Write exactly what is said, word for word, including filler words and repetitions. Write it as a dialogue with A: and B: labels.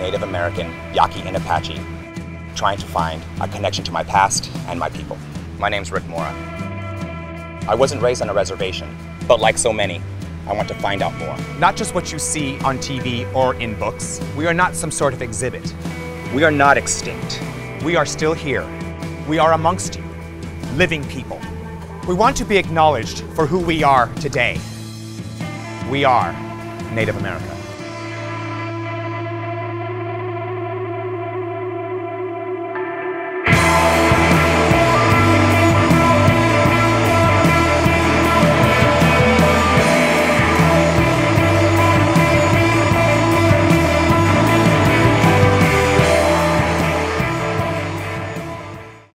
A: Native American, Yaqui, and Apache, trying to find a connection to my past and my people. My name's Rick Mora. I wasn't raised on a reservation, but like so many, I want to find out more.
B: Not just what you see on T V or in books. We are not some sort of exhibit.
A: We are not extinct.
B: We are still here. We are amongst you, living people. We want to be acknowledged for who we are today. We are Native America.